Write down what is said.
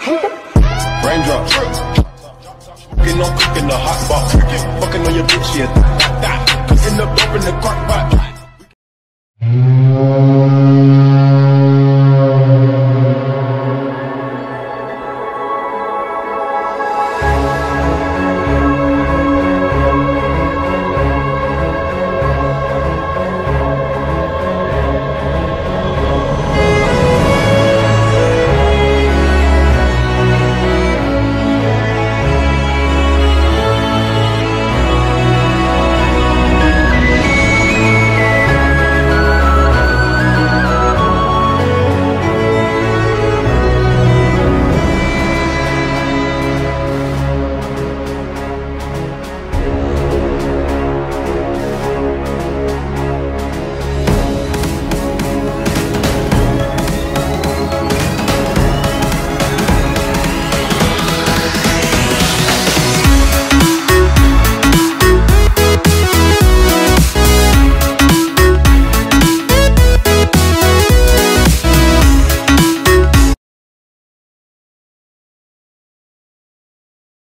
Raindrops. Fucking on cooking the hot pot. Fucking on your bitch, yeah. Cooking up dope in the crock pot.